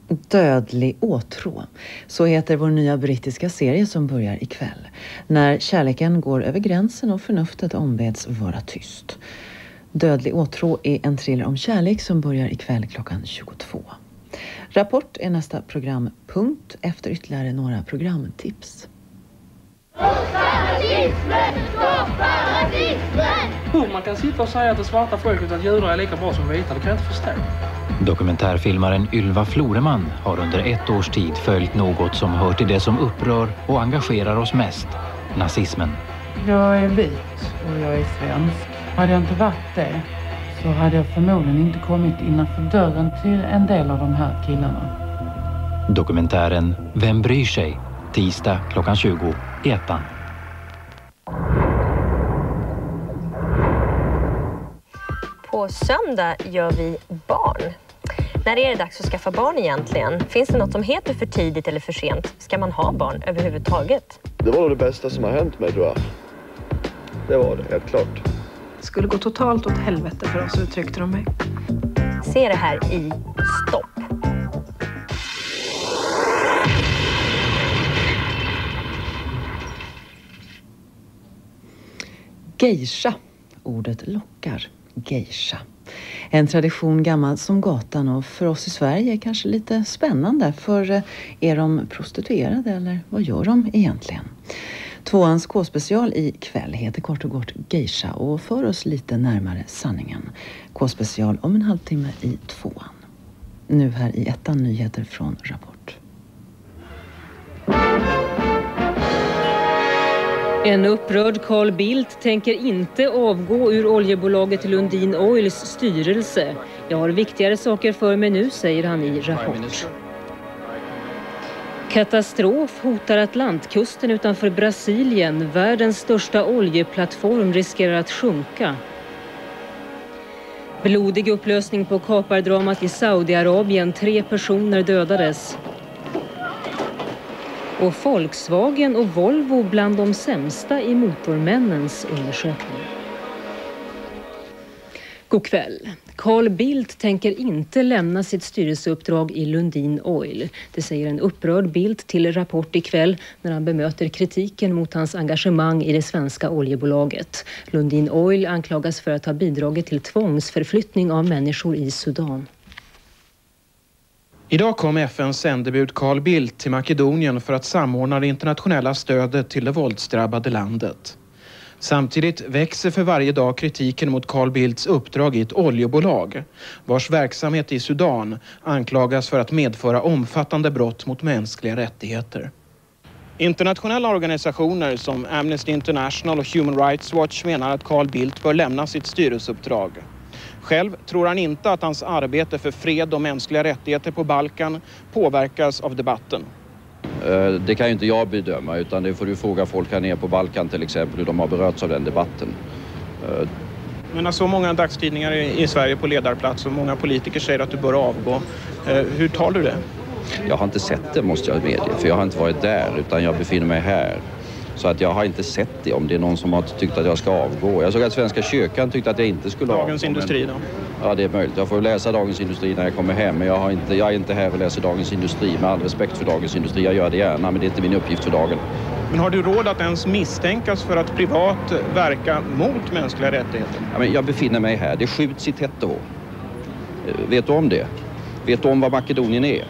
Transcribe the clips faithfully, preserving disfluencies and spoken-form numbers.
Dödlig åtrå. Så heter vår nya brittiska serie som börjar ikväll. När kärleken går över gränsen och förnuftet ombeds vara tyst. Dödlig åtrå är en thriller om kärlek som börjar ikväll klockan tjugotvå. Rapport är nästa programpunkt efter ytterligare några programtips. Hur man kan sitta och säga att det svarta folket att judar är lika bra som vita, det kan jag inte förstå. Dokumentärfilmaren Ylva Floreman har under ett års tid följt något som hör till det som upprör och engagerar oss mest, nazismen. Jag är vit och jag är svensk. Hade jag inte varit det så hade jag förmodligen inte kommit innanför dörren till en del av de här killarna. Dokumentären Vem bryr sig? Tisdag klockan tjugo i ettan. På söndag gör vi barn. När är det dags att skaffa barn egentligen? Finns det något som heter för tidigt eller för sent? Ska man ha barn överhuvudtaget? Det var nog det bästa som har hänt mig, tror jag. Det var det, helt klart. Det skulle gå totalt åt helvete för oss, uttryckte de mig. Se det här i Stopp. Geisha. Ordet lockar. Geisha. En tradition gammal som gatan och för oss i Sverige är kanske lite spännande. För är de prostituerade eller vad gör de egentligen? Tvåans K-special i kväll heter kort och gott Geisha och för oss lite närmare sanningen. K-special om en halvtimme i tvåan. Nu här i ettan nyheter från Rapport. En upprörd Carl Bildt tänker inte avgå ur oljebolaget Lundin Oils styrelse. Jag har viktigare saker för mig nu, säger han i Rapport. Katastrof hotar Atlantkusten utanför Brasilien. Världens största oljeplattform riskerar att sjunka. Blodig upplösning på kapardramat i Saudiarabien. Tre personer dödades. Och Volkswagen och Volvo bland de sämsta i Motormännens undersökning. God kväll. Carl Bildt tänker inte lämna sitt styrelseuppdrag i Lundin Oil. Det säger en upprörd Bildt till Rapport ikväll när han bemöter kritiken mot hans engagemang i det svenska oljebolaget. Lundin Oil anklagas för att ha bidragit till tvångsförflyttning av människor i Sudan. Idag kom F N:s sändebud Carl Bildt till Makedonien för att samordna det internationella stödet till det våldsdrabbade landet. Samtidigt växer för varje dag kritiken mot Carl Bildts uppdrag i ett oljebolag, vars verksamhet i Sudan anklagas för att medföra omfattande brott mot mänskliga rättigheter. Internationella organisationer som Amnesty International och Human Rights Watch menar att Carl Bildt bör lämna sitt styrelseuppdrag. Själv tror han inte att hans arbete för fred och mänskliga rättigheter på Balkan påverkas av debatten. Det kan ju inte jag bedöma, utan det får du fråga folk här nere på Balkan till exempel hur de har berörts av den debatten. Men när så många dagstidningar i Sverige på ledarplats och många politiker säger att du bör avgå, hur tar du det? Jag har inte sett det, måste jag medge, för jag har inte varit där utan jag befinner mig här. Så att jag har inte sett det, om det är någon som har tyckt att jag ska avgå. Jag såg att Svenska kyrkan tyckte att jag inte skulle avgå. Dagens Industri då? Ja, det är möjligt. Jag får läsa Dagens Industri när jag kommer hem. Men jag, har inte, jag är inte här och läser Dagens Industri. Med all respekt för Dagens Industri, jag gör det gärna. Men det är inte min uppgift för dagen. Men har du råd att ens misstänkas för att privat verka mot mänskliga rättigheter? Ja, men jag befinner mig här. Det skjuts i tätt år. Vet du om det? Vet du om vad Makedonien är?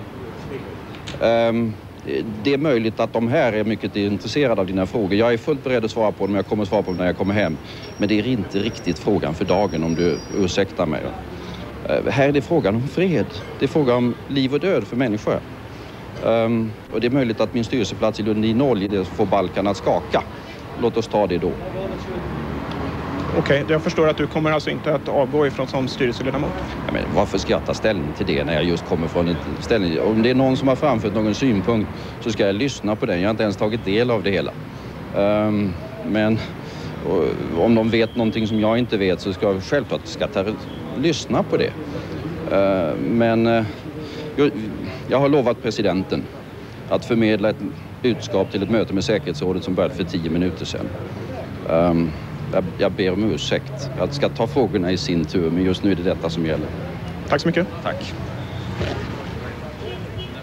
Um, Det är möjligt att de här är mycket intresserade av dina frågor. Jag är fullt beredd att svara på dem, jag kommer att svara på dem när jag kommer hem. Men det är inte riktigt frågan för dagen, om du ursäktar mig. Uh, här är det frågan om fred. Det är frågan om liv och död för människor. Um, och det är möjligt att min styrelseplats i Lundin Oil får Balkan att skaka. Låt oss ta det då. Okej, okay, jag förstår att du kommer alltså inte att avgå ifrån som styrelseledamot. Ja, men varför ska jag ta ställning till det när jag just kommer från en ställning? Om det är någon som har framfört någon synpunkt så ska jag lyssna på den. Jag har inte ens tagit del av det hela. Um, men och, om de vet någonting som jag inte vet så ska jag självklart ska ta, lyssna på det. Uh, men uh, jag, jag har lovat presidenten att förmedla ett budskap till ett möte med säkerhetsrådet som började för tio minuter sedan. Um, Jag, jag ber om ursäkt. Jag ska ta frågorna i sin tur, men just nu är det detta som gäller. Tack så mycket. Tack.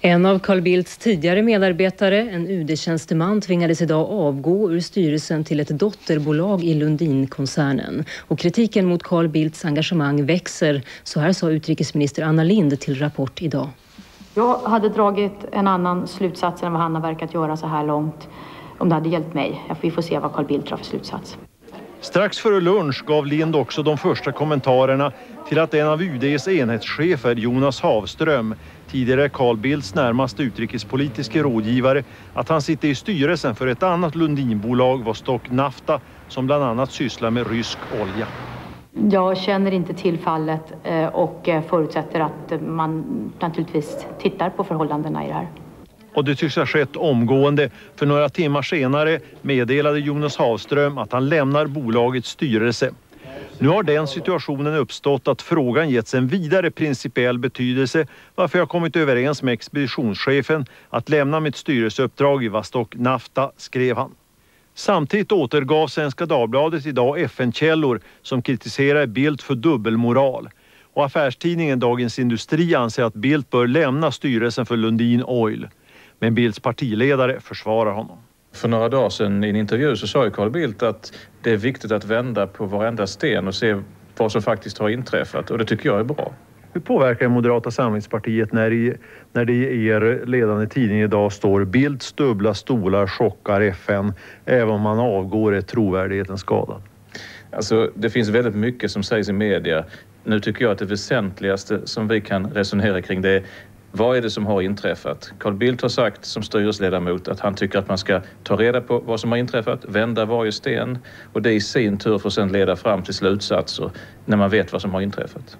En av Carl Bildts tidigare medarbetare, en U D-tjänsteman, tvingades idag avgå ur styrelsen till ett dotterbolag i Lundin-koncernen. Och kritiken mot Carl Bildts engagemang växer. Så här sa utrikesminister Anna Lindh till Rapport idag. Jag hade dragit en annan slutsats än vad han har verkat göra så här långt om det hade hjälpt mig. Vi får se vad Carl Bildt drar för slutsats. Strax före lunch gav Lindh också de första kommentarerna till att en av U D:s enhetschefer, Jonas Havström, tidigare Carl Bildts närmaste utrikespolitiska rådgivare, att han sitter i styrelsen för ett annat Lundinbolag, Vostok Nafta, som bland annat sysslar med rysk olja. Jag känner inte till fallet och förutsätter att man naturligtvis tittar på förhållandena i det här. Och det tycks ha skett omgående. För några timmar senare meddelade Jonas Havström att han lämnar bolagets styrelse. Nu har den situationen uppstått att frågan getts en vidare principiell betydelse, varför jag kommit överens med expeditionschefen att lämna mitt styrelseuppdrag i Vostok Nafta, skrev han. Samtidigt återgav Svenska Dagbladet idag F N-källor som kritiserar Bildt för dubbelmoral. Och affärstidningen Dagens Industri anser att Bildt bör lämna styrelsen för Lundin Oil. Men Bildts partiledare försvarar honom. För några dagar sedan i en intervju så sa ju Carl Bildt att det är viktigt att vända på varenda sten och se vad som faktiskt har inträffat. Och det tycker jag är bra. Hur påverkar Moderata samlingspartiet när, i, när det i er ledande tidning idag står Bildts dubbla stolar chockar F N även om man avgår är trovärdigheten skadad? Alltså det finns väldigt mycket som sägs i media. Nu tycker jag att det väsentligaste som vi kan resonera kring det är vad är det som har inträffat? Carl Bildt har sagt som styrelseledamot att han tycker att man ska ta reda på vad som har inträffat, vända varje sten och det i sin tur får sedan leda fram till slutsatser när man vet vad som har inträffat.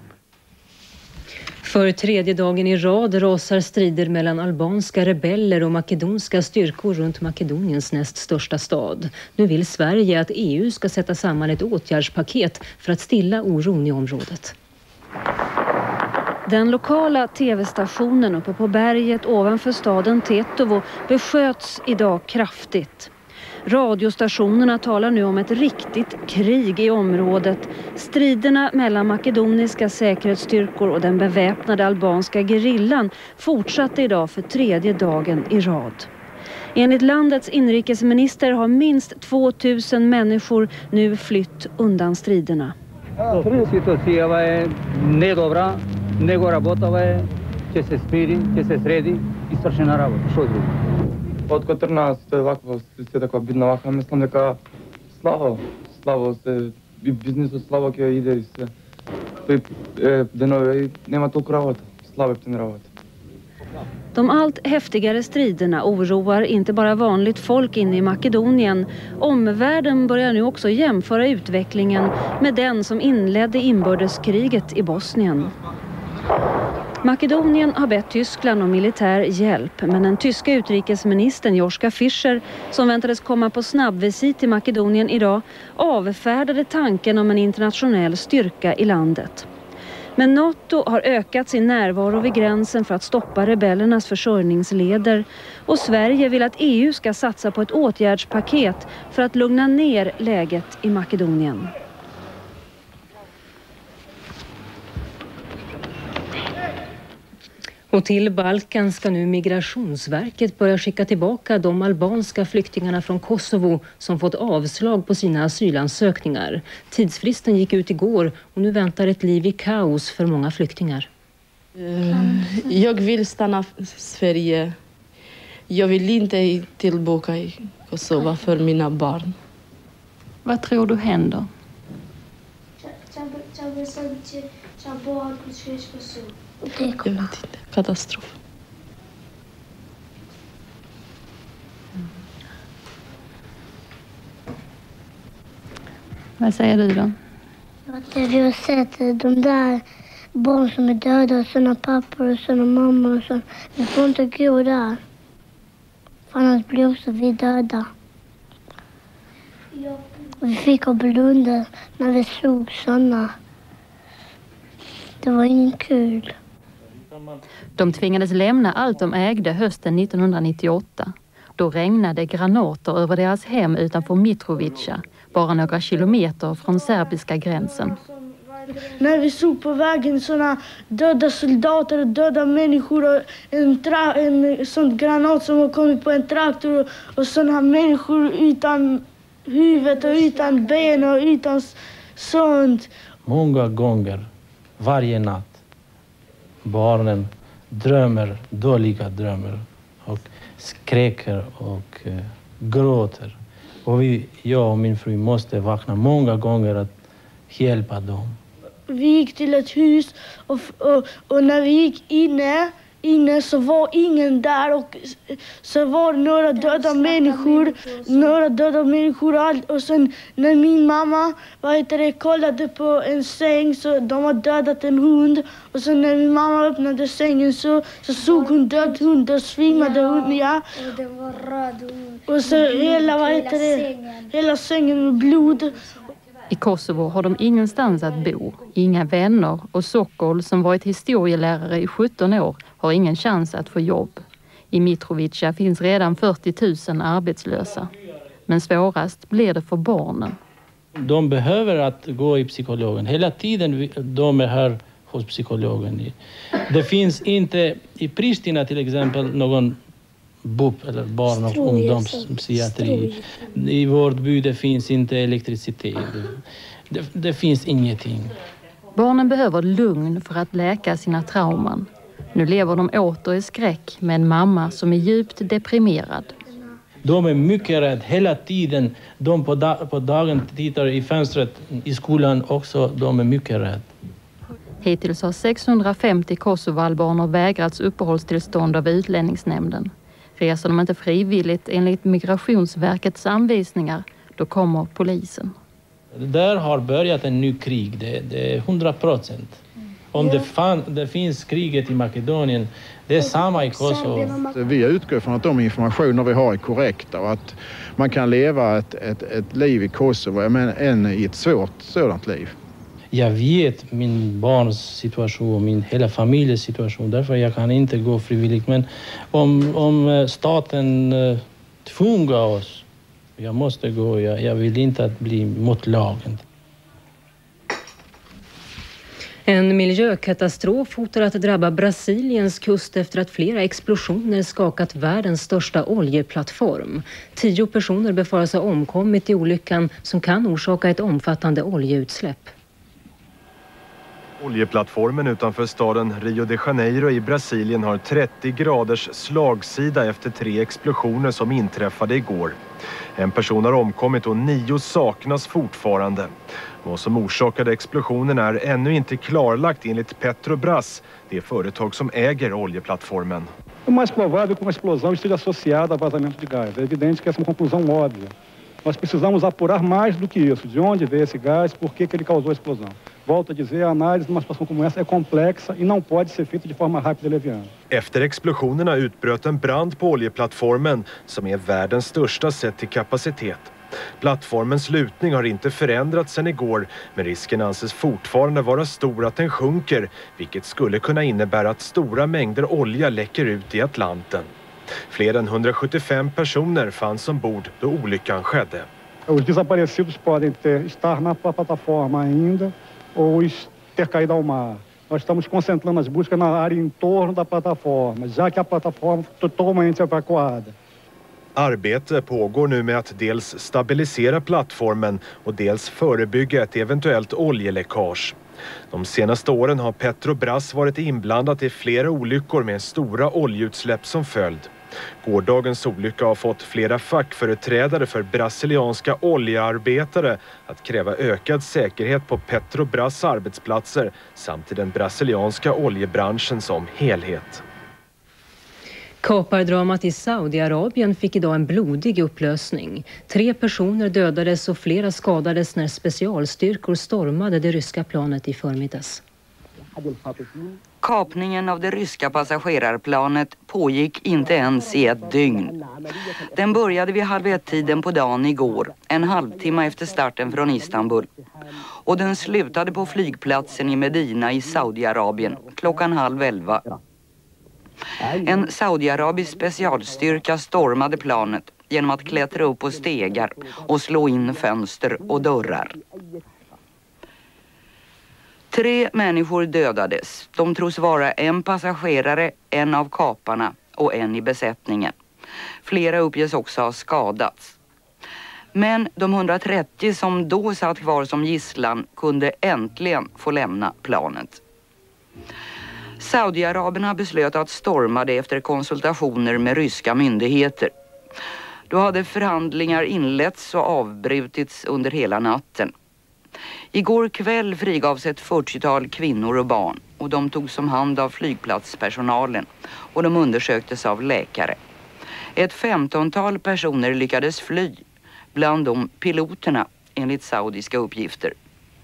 För tredje dagen i rad rasar strider mellan albanska rebeller och makedonska styrkor runt Makedoniens näst största stad. Nu vill Sverige att E U ska sätta samman ett åtgärdspaket för att stilla oron i området. Den lokala tv-stationen uppe på berget ovanför staden Tetovo besköts idag kraftigt. Radiostationerna talar nu om ett riktigt krig i området. Striderna mellan makedoniska säkerhetsstyrkor och den beväpnade albanska gerillan fortsatte idag för tredje dagen i rad. Enligt landets inrikesminister har minst tvåtusen människor nu flytt undan striderna. Него работава ќе се смири, ќе се среди и свршена работа, што друго. Откако тргна се ваква се таква бидна вака, мислам дека слабо, слабо се и бизнисот слабо ќе иде и се. Тој денове нема толку работа, слабо птен работа. De allt häftigare striderna oroar inte bara vanligt folk inne i Makedonien. Omvärlden börjar nu också jämföra utvecklingen med den som inledde inbördeskriget i Bosnien. Makedonien har bett Tyskland om militär hjälp, men den tyska utrikesministern Joschka Fischer, som väntades komma på snabbvisit till Makedonien idag, avfärdade tanken om en internationell styrka i landet. Men NATO har ökat sin närvaro vid gränsen för att stoppa rebellernas försörjningsleder och Sverige vill att E U ska satsa på ett åtgärdspaket för att lugna ner läget i Makedonien. Och till Balkan ska nu Migrationsverket börja skicka tillbaka de albanska flyktingarna från Kosovo som fått avslag på sina asylansökningar. Tidsfristen gick ut igår och nu väntar ett liv i kaos för många flyktingar. Jag vill stanna i Sverige. Jag vill inte tillbaka i Kosovo för mina barn. Vad tror du händer? Jag vet inte. Katastrof. Vad säger du då? Att vi har sett de där barn som är döda, såna pappor och såna mammor och så. Vi får inte gå där. För annars blir också vi döda. Och vi fick att blunda när vi såg såna. Det var inte kul. De tvingades lämna allt de ägde hösten nittonhundranittioåtta. Då regnade granater över deras hem utanför Mitrovica, bara några kilometer från serbiska gränsen. när vi såg på vägen såna döda soldater och döda människor och en, tra- en sån granat som har kommit på en traktor och, och såna människor utan huvud och utan ben och utan sånt. Många gånger, varje natt, barnen drömmer, dåliga drömmar och skräcker och uh, gråter. Och vi, jag och min fru måste vakna många gånger att hjälpa dem. Vi gick till ett hus och, och, och när vi gick inne, inne så var ingen där och så var några döda människor, några döda människor och allt. Och sen när min mamma vad heter det, kollade på en säng så de har dödat en hund. Och sen när min mamma öppnade sängen så, så såg hon död hund och svimmade hund, ja. Och den var röd och så hela, vad heter det, hela sängen med blod. I Kosovo har de ingenstans att bo, inga vänner och Sokol som varit historielärare i sjutton år har ingen chans att få jobb. I Mitrovica finns redan fyrtio tusen arbetslösa. Men svårast blir det för barnen. De behöver att gå i psykologen. Hela tiden de är här hos psykologen. Det finns inte i Pristina till exempel någon B U P eller barn- och ungdomspsykiatri. I vårt by det finns inte elektricitet. Det, det finns ingenting. Barnen behöver lugn för att läka sina trauman. Nu lever de åter i skräck med en mamma som är djupt deprimerad. De är mycket rädda hela tiden. De på, da- på dagen tittar i fönstret i skolan också. De är mycket rädda. Hittills har sexhundrafemtio kosovoalbaner vägrats uppehållstillstånd av utlänningsnämnden. Reser de inte frivilligt enligt Migrationsverkets anvisningar, då kommer polisen. Där har börjat en ny krig, det, det är hundra procent. Om det, fan, det finns kriget i Makedonien, det är samma i Kosovo. Vi utgår från att de informationer vi har är korrekta och att man kan leva ett, ett, ett liv i Kosovo men än i ett svårt sådant liv. Jag vet min barns situation, min hela familjens situation, därför jag kan inte gå frivilligt. Men om, om staten uh, tvungar oss, jag måste gå, jag, jag vill inte att bli mot lagen. En miljökatastrof hotar att drabba Brasiliens kust efter att flera explosioner skakat världens största oljeplattform. Tio personer befaras ha omkommit i olyckan som kan orsaka ett omfattande oljeutsläpp. Oljeplattformen utanför staden Rio de Janeiro i Brasilien har trettio graders slagsida efter tre explosioner som inträffade igår. En person har omkommit och nio saknas fortfarande. Vad som orsakade explosionen är ännu inte klarlagt enligt Petrobras, det företag som äger oljeplattformen. É mais provável que uma explosão esteja associada a vazamento de gás. É evidente que essa é uma conclusão óbvia. Nós precisamos apurar mais do que isso. De onde veio esse gás, por que que ele causou a explosão. Volto a dizer, a análise de uma situação como essa é complexa e não pode ser feita de forma rápida e leviana. Efter explosionerna utbröt en brand på oljeplattformen som är världens största sett till kapacitet. Plattformens lutning har inte förändrats sedan igår, men risken anses fortfarande vara stor att den sjunker, vilket skulle kunna innebära att stora mängder olja läcker ut i Atlanten. Fler än hundrasjuttiofem personer fanns ombord då olyckan skedde. Os desaparecidos podem ter, estar na plataforma ainda ou ter caído ao mar. Nós estamos concentrando as buscas na área em torno da plataforma, já que a plataforma foi totalmente evacuada. Arbete pågår nu med att dels stabilisera plattformen och dels förebygga ett eventuellt oljeläckage. De senaste åren har Petrobras varit inblandat i flera olyckor med stora oljeutsläpp som följd. Gårdagens olycka har fått flera fackföreträdare för brasilianska oljearbetare att kräva ökad säkerhet på Petrobras arbetsplatser samt i den brasilianska oljebranschen som helhet. Kapardramat i Saudiarabien fick idag en blodig upplösning. Tre personer dödades och flera skadades när specialstyrkor stormade det ryska planet i förmiddags. Kapningen av det ryska passagerarplanet pågick inte ens i ett dygn. Den började vid halv ett-tiden på dagen igår, en halvtimme efter starten från Istanbul. Och den slutade på flygplatsen i Medina i Saudiarabien klockan halv elva. En saudiarabisk specialstyrka stormade planet genom att klättra upp på stegar och slå in fönster och dörrar. Tre människor dödades. De tros vara en passagerare, en av kaparna och en i besättningen. Flera uppges också ha skadats. Men de hundratrettio som då satt kvar som gisslan kunde äntligen få lämna planet. Saudiaraberna beslöt att storma det efter konsultationer med ryska myndigheter. Då hade förhandlingar inletts och avbrutits under hela natten. Igår kväll frigavs ett fyrtiotal kvinnor och barn och de togs om hand av flygplatspersonalen och de undersöktes av läkare. Ett femtontal personer lyckades fly, bland dem piloterna enligt saudiska uppgifter.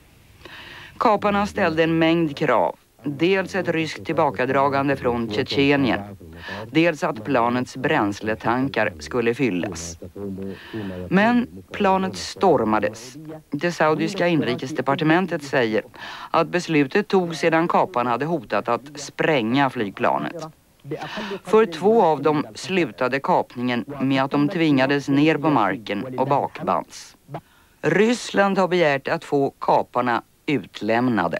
Kaparna ställde en mängd krav. Dels ett ryskt tillbakadragande från Tjetjenien. Dels att planets bränsletankar skulle fyllas. Men planet stormades. Det saudiska inrikesdepartementet säger att beslutet tog sedan kaparna hade hotat att spränga flygplanet. För två av dem slutade kapningen med att de tvingades ner på marken och bakbands. Ryssland har begärt att få kaparna utlämnade.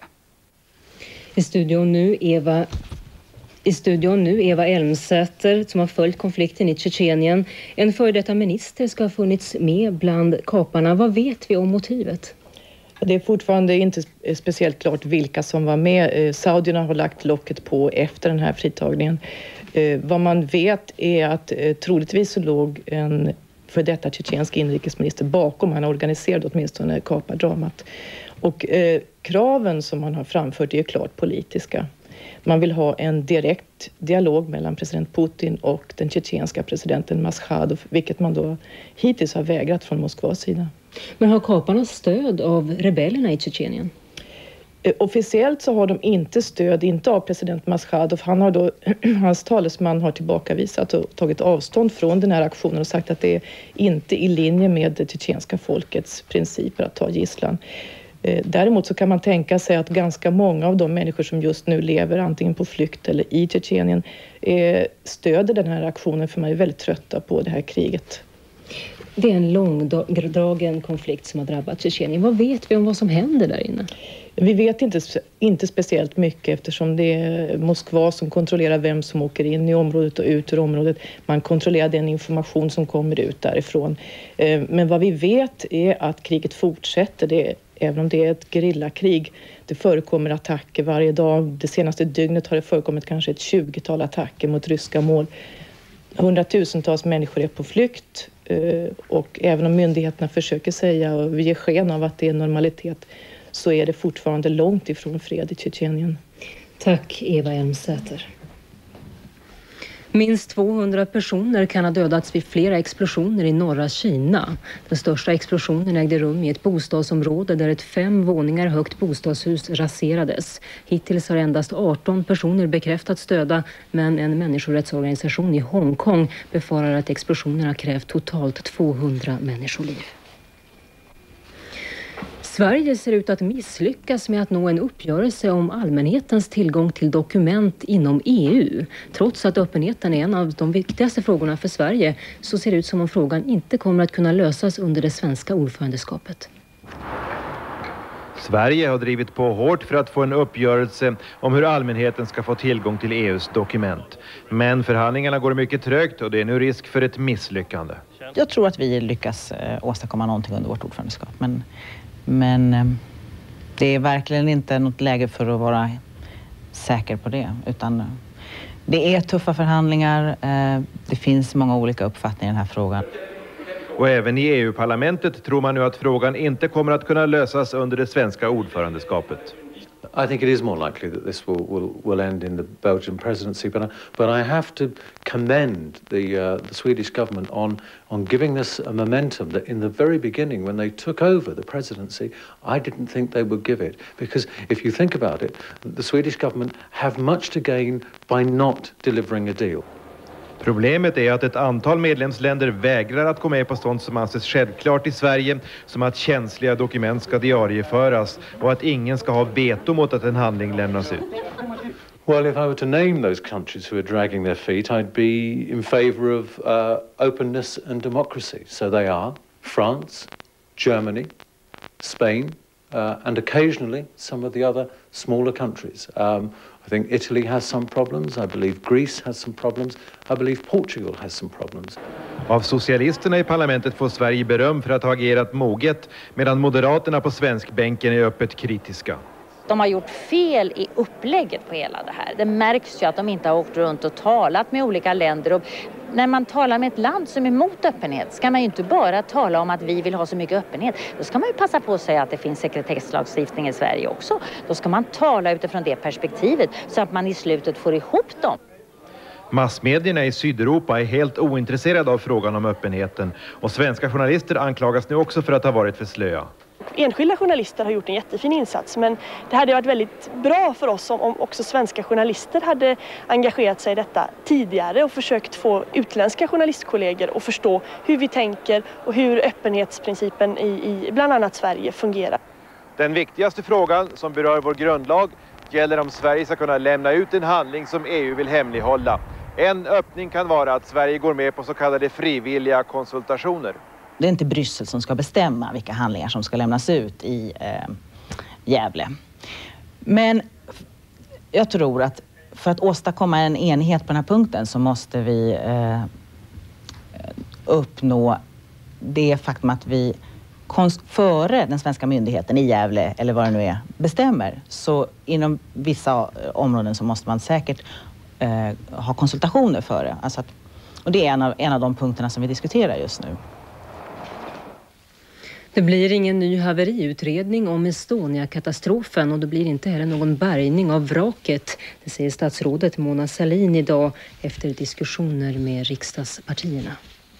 I studion nu Eva I studion nu Eva Elmsäter som har följt konflikten i Tjetjenien. En före detta minister ska ha funnits med bland kaparna. Vad vet vi om motivet? Det är fortfarande inte speciellt klart vilka som var med. Saudierna har lagt locket på efter den här fritagningen. Vad man vet är att troligtvis så låg en för detta tjetjensk inrikesminister bakom. Han organiserade åtminstone kapardramat. Och eh, kraven som man har framfört är klart politiska. Man vill ha en direkt dialog mellan president Putin och den tjetjenska presidenten Maschadov, vilket man då hittills har vägrat från Moskvas sida. Men har kaparna stöd av rebellerna i Tjetjenien? Eh, officiellt så har de inte stöd, inte av president Maschadov. Han har då, hans talesman har tillbakavisat och tagit avstånd från den här aktionen och sagt att det är inte i linje med det tjetjenska folkets principer att ta gisslan. Däremot så kan man tänka sig att ganska många av de människor som just nu lever antingen på flykt eller i Tjetjenien eh, stöder den här aktionen, för man är väldigt trötta på det här kriget. Det är en långdragen konflikt som har drabbat Tjetjenien. Vad vet vi om vad som händer där inne? Vi vet inte, inte speciellt mycket eftersom det är Moskva som kontrollerar vem som åker in i området och ut ur området. Man kontrollerar den information som kommer ut därifrån. Men vad vi vet är att kriget fortsätter. Det är, även om det är ett gerillakrig. Det förekommer attacker varje dag. Det senaste dygnet har det förekommit kanske ett tjugotal attacker mot ryska mål. Hundratusentals människor är på flykt. Och även om myndigheterna försöker säga och ge sken av att det är normalitet, så är det fortfarande långt ifrån fred i Tjetjenien. Tack Eva Elmsäter. Minst tvåhundra personer kan ha dödats vid flera explosioner i norra Kina. Den största explosionen ägde rum i ett bostadsområde där ett fem våningar högt bostadshus raserades. Hittills har endast arton personer bekräftats döda, men en människorättsorganisation i Hongkong befarar att explosionerna krävt totalt tvåhundra människoliv. Sverige ser ut att misslyckas med att nå en uppgörelse om allmänhetens tillgång till dokument inom E U. Trots att öppenheten är en av de viktigaste frågorna för Sverige, så ser det ut som om frågan inte kommer att kunna lösas under det svenska ordförandeskapet. Sverige har drivit på hårt för att få en uppgörelse om hur allmänheten ska få tillgång till E U:s dokument. Men förhandlingarna går mycket trögt och det är nu risk för ett misslyckande. Jag tror att vi lyckas eh, åstadkomma någonting under vårt ordförandeskap. Men, men eh, det är verkligen inte något läge för att vara säker på det. Utan eh, det är tuffa förhandlingar. Eh, det finns många olika uppfattningar i den här frågan. Och även i E U-parlamentet tror man nu att frågan inte kommer att kunna lösas under det svenska ordförandeskapet. I think it is more likely that this will, will, will end in the Belgian presidency, but I, but I have to commend the, uh, the Swedish government on, on giving this a momentum that in the very beginning when they took over the presidency, I didn't think they would give it. Because if you think about it, the Swedish government have much to gain by not delivering a deal. Problemet är att ett antal medlemsländer vägrar att gå med på sånt som anses självklart i Sverige, som att känsliga dokument ska diarieföras och att ingen ska ha veto mot att en handling lämnas ut. Well, if I were to name those countries who are dragging their feet, I'd be in favour of uh, openness and democracy. So they are France, Germany, Spain, uh, and occasionally some of the other smaller countries. Um, I think Italy has some problems. I believe Greece has some problems. I believe Portugal has some problems. Av socialisterna i parlamentet får Sverige beröm för att ha agerat moget, medan moderaterna på svenskbänken är öppet kritiska. De har gjort fel i upplägget på hela det här. Det märks ju att de inte har åkt runt och talat med olika länder. Och när man talar med ett land som är emot öppenhet ska man ju inte bara tala om att vi vill ha så mycket öppenhet. Då ska man ju passa på att säga att det finns sekretesslagstiftning i Sverige också. Då ska man tala utifrån det perspektivet så att man i slutet får ihop dem. Massmedierna i Sydeuropa är helt ointresserade av frågan om öppenheten, och svenska journalister anklagas nu också för att ha varit för slöa. Enskilda journalister har gjort en jättefin insats, men det hade varit väldigt bra för oss om, om också svenska journalister hade engagerat sig i detta tidigare och försökt få utländska journalistkollegor att förstå hur vi tänker och hur öppenhetsprincipen i, i bland annat Sverige fungerar. Den viktigaste frågan som berör vår grundlag gäller om Sverige ska kunna lämna ut en handling som E U vill hemlighålla. En öppning kan vara att Sverige går med på så kallade frivilliga konsultationer. Det är inte Bryssel som ska bestämma vilka handlingar som ska lämnas ut i eh, Gävle. Men jag tror att för att åstadkomma en enighet på den här punkten så måste vi eh, uppnå det faktum att vi före den svenska myndigheten i Gävle, eller vad det nu är, bestämmer. Så inom vissa områden så måste man säkert eh, ha konsultationer före. Alltså att, och det är en av, en av de punkterna som vi diskuterar just nu. Det blir ingen ny haveriutredning om Estonia-katastrofen, och det blir inte heller någon bärgning av vraket. Det säger statsrådet Mona Sahlin idag efter diskussioner med riksdagspartierna.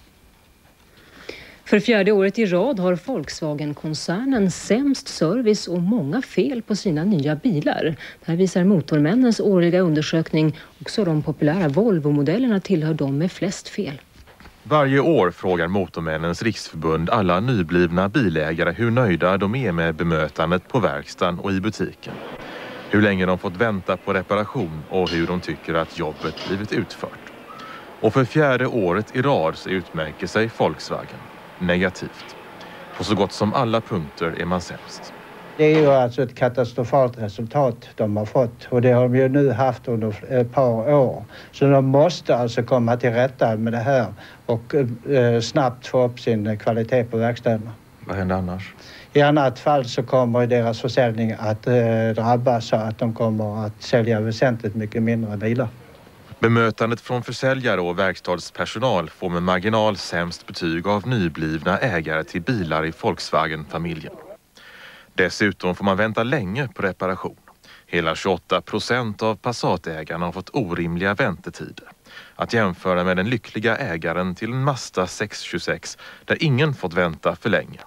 För fjärde året i rad har Volkswagen-koncernen sämst service och många fel på sina nya bilar. Det här visar Motormännens årliga undersökning. Också de populära Volvo-modellerna tillhör de med flest fel. Varje år frågar Motormännens riksförbund alla nyblivna bilägare hur nöjda de är med bemötandet på verkstaden och i butiken. Hur länge de fått vänta på reparation och hur de tycker att jobbet blivit utfört. Och för fjärde året i rad så utmärker sig Volkswagen negativt. På så gott som alla punkter är man sämst. Det är ju alltså ett katastrofalt resultat de har fått, och det har de ju nu haft under ett par år. Så de måste alltså komma till rätta med det här och eh, snabbt få upp sin kvalitet på verkstäderna. Vad händer annars? I annat fall så kommer deras försäljning att eh, drabbas så att de kommer att sälja väsentligt mycket mindre bilar. Bemötandet från försäljare och verkstadspersonal får med marginal sämst betyg av nyblivna ägare till bilar i Volkswagen-familjen. Dessutom får man vänta länge på reparation. Hela tjugoåtta procent av Passatägarna har fått orimliga väntetider. Att jämföra med den lyckliga ägaren till en Mazda sex tjugosex där ingen fått vänta för länge.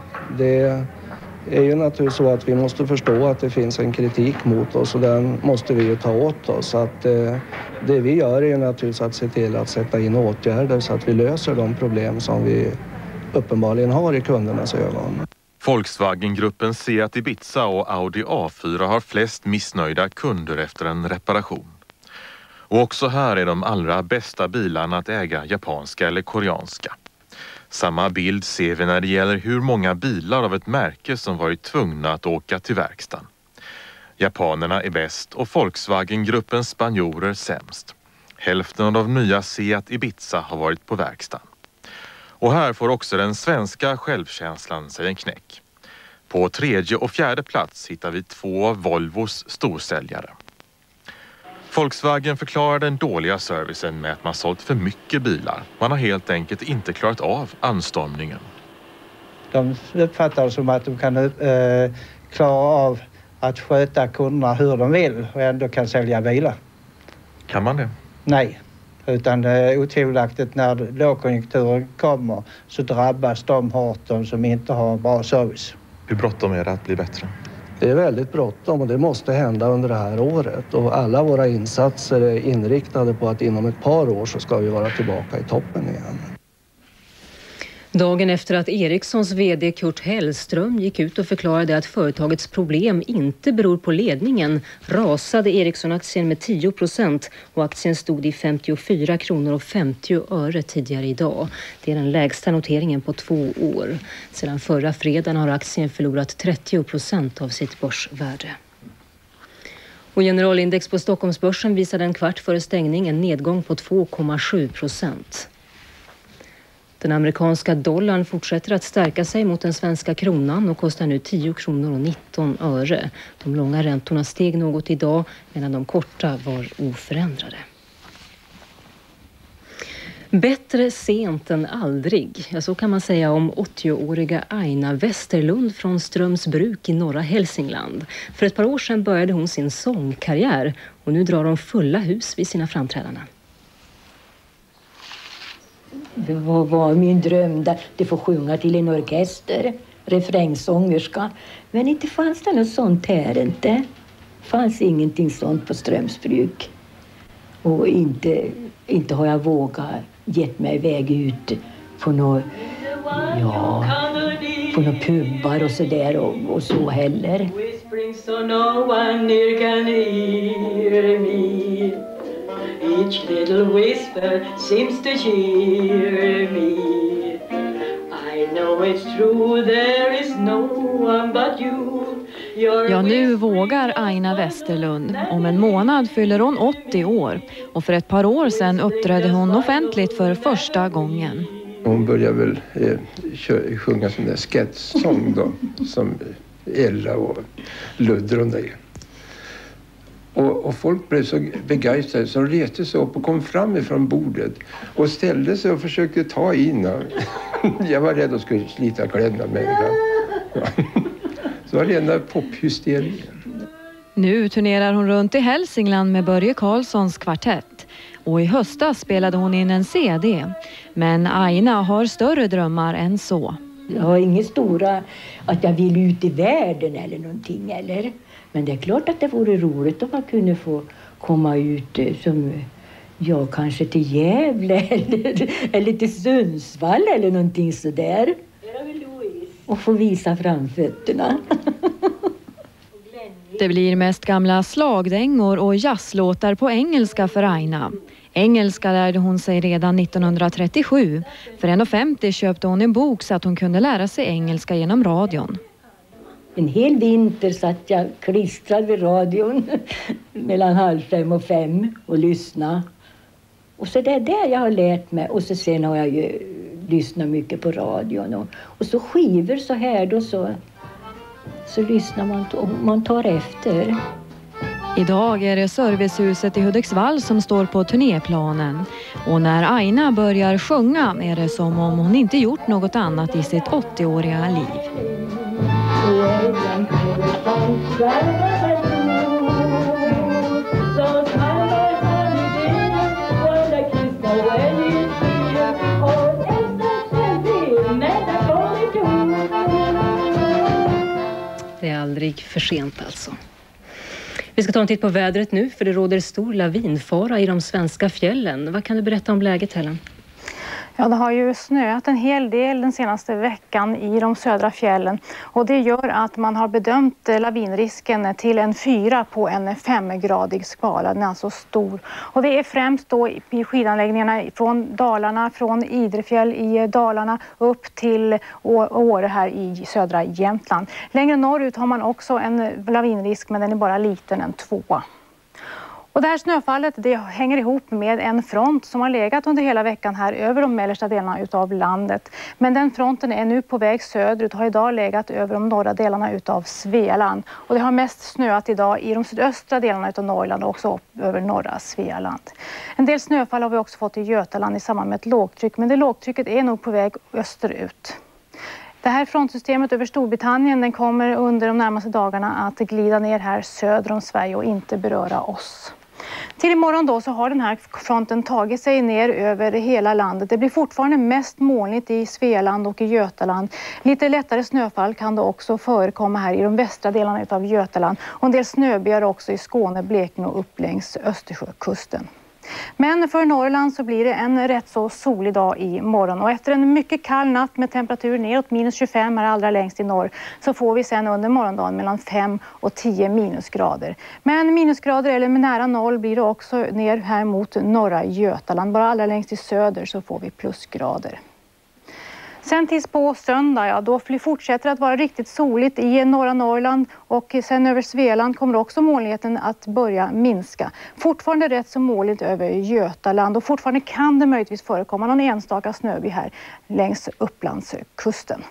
Det är ju naturligtvis så att vi måste förstå att det finns en kritik mot oss, och den måste vi ju ta åt oss. Så att, eh, det vi gör är ju naturligtvis att se till att sätta in åtgärder så att vi löser de problem som vi uppenbarligen har i kundernas ögon. Volkswagen-gruppen Seat Ibiza och Audi A fyra har flest missnöjda kunder efter en reparation. Och också här är de allra bästa bilarna att äga japanska eller koreanska. Samma bild ser vi när det gäller hur många bilar av ett märke som varit tvungna att åka till verkstaden. Japanerna är bäst och Volkswagen-gruppens spanjorer sämst. Hälften av de nya Seat Ibiza har varit på verkstaden. Och här får också den svenska självkänslan sig en knäck. På tredje och fjärde plats hittar vi två av Volvos storsäljare. Volkswagen förklarar den dåliga servicen med att man sålt för mycket bilar. Man har helt enkelt inte klarat av anstormningen. De uppfattar det som att de kan eh, klara av att sköta kunderna hur de vill och ändå kan sälja bilar. Kan man det? Nej, utan eh, otvivelaktigt när lågkonjunkturen kommer så drabbas de hårt, de som inte har bra service. Hur bråttom är det att bli bättre? Det är väldigt bråttom och det måste hända under det här året, och alla våra insatser är inriktade på att inom ett par år så ska vi vara tillbaka i toppen igen. Dagen efter att Ericssons vd Kurt Hellström gick ut och förklarade att företagets problem inte beror på ledningen rasade Ericsson-aktien med tio procent och aktien stod i femtiofyra kronor och femtio öre tidigare idag. Det är den lägsta noteringen på två år. Sedan förra fredagen har aktien förlorat trettio procent av sitt börsvärde. Och generalindex på Stockholmsbörsen visade en kvart före stängning en nedgång på två komma sju procent. Den amerikanska dollarn fortsätter att stärka sig mot den svenska kronan och kostar nu tio kronor och nitton öre. De långa räntorna steg något idag medan de korta var oförändrade. Bättre sent än aldrig. Ja, så kan man säga om åttioåriga Aina Westerlund från Strömsbruk i norra Hälsingland. För ett par år sedan började hon sin sångkarriär och nu drar hon fulla hus vid sina framträdanden. Det var, var min dröm att de får sjunga till en orkester, refrängsångerska. Men inte fanns det något sånt här inte. Fanns ingenting sånt på Strömsbruk. Och inte, inte har jag vågat gett mig iväg ut på några ja, på några pubbar och så där och, och så heller. Whispering so no one near can hear me. Each little whisper seems to cheer me. I know it's true, there is no one but you. Ja, nu vågar Aina Westerlund. Om en månad fyller hon åttio år. Och för ett par år sedan uppträdde hon offentligt för första gången. Hon började väl eh, sjunga sån där sketchsång då. Som Ella och Ludron där. Och, och folk blev så begeistrade så de reste sig upp och kom fram ifrån bordet. Och ställde sig och försökte ta in. Jag var rädd att skulle slita kläderna med det. Så var det enda pophysterien. Nu turnerar hon runt i Hälsingland med Börje Karlssons kvartett. Och i höstas spelade hon in en C D. Men Aina har större drömmar än så. Jag har inga stora att jag vill ut i världen eller någonting. Eller? Men det är klart att det vore roligt om man kunde få komma ut som jag kanske till Gävle eller, eller till Sundsvall eller någonting sådär. Och få visa framfötterna. Det blir mest gamla slagdängor och jazzlåtar på engelska för Aina. Engelska lärde hon sig redan nittonhundratrettiosju. För en krona femtio köpte hon en bok så att hon kunde lära sig engelska genom radion. En hel vinter satt jag klistrad vid radion mellan halv fem och fem och lyssna. Och så det är där jag har lärt mig. Och så sen har jag ju lyssnat mycket på radion. Och, och så skivor så här då så, så lyssnar man och man tar efter. Idag är det servicehuset i Hudiksvall som står på turnéplanen. Och när Aina börjar sjunga är det som om hon inte gjort något annat i sitt åttioåriga liv. Det är aldrig för sent alltså. Vi ska ta en titt på vädret nu för det råder stor lavinfara i de svenska fjällen. Vad kan du berätta om läget, Helen? Ja, det har ju snöat en hel del den senaste veckan i de södra fjällen och det gör att man har bedömt lavinrisken till en fyra på en femgradig skala. Den är alltså stor. Och det är främst då i skidanläggningarna från Dalarna, från Idrefjäll i Dalarna upp till Åre här i södra Jämtland. Längre norrut har man också en lavinrisk men den är bara liten, en tvåa. Och det här snöfallet det hänger ihop med en front som har legat under hela veckan här över de mellersta delarna utav landet. Men den fronten är nu på väg söderut och har idag legat över de norra delarna utav Svealand. Och det har mest snöat idag i de sydöstra delarna utav Norrland och också över norra Svealand. En del snöfall har vi också fått i Götaland i samband med ett lågtryck, men det lågtrycket är nog på väg österut. Det här frontsystemet över Storbritannien den kommer under de närmaste dagarna att glida ner här söder om Sverige och inte beröra oss. Till imorgon då så har den här fronten tagit sig ner över hela landet. Det blir fortfarande mest molnigt i Svealand och i Götaland. Lite lättare snöfall kan det också förekomma här i de västra delarna av Götaland. Och en del snöbyar också i Skåne, Blekinge och upp längs Östersjökusten. Men för Norrland så blir det en rätt så solig dag i morgon. Och efter en mycket kall natt med temperatur neråt minus tjugofem här allra längst i norr så får vi sen under morgondagen mellan fem och tio minusgrader. Men minusgrader eller med nära noll blir det också ner här mot norra Götaland. Bara allra längst i söder så får vi plusgrader. Sen tills på söndag, ja, då fortsätter det att vara riktigt soligt i norra Norrland och sen över Svealand kommer också molnigheten att börja minska. Fortfarande rätt så molnigt över Götaland och fortfarande kan det möjligtvis förekomma någon enstaka snöby här längs Upplandskusten.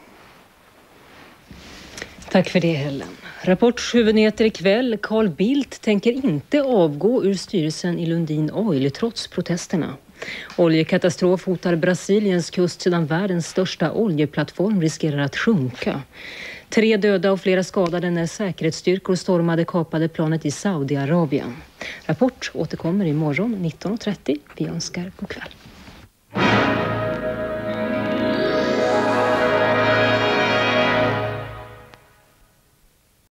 Tack för det, Helen. Rapport huvudnyheter ikväll. Carl Bildt tänker inte avgå ur styrelsen i Lundin Oil trots protesterna. Oljekatastrof hotar Brasiliens kust sedan världens största oljeplattform riskerar att sjunka. Tre döda och flera skadade när säkerhetsstyrkor stormade kapade planet i Saudiarabien. Rapport återkommer imorgon nitton och trettio. Vi önskar god kväll.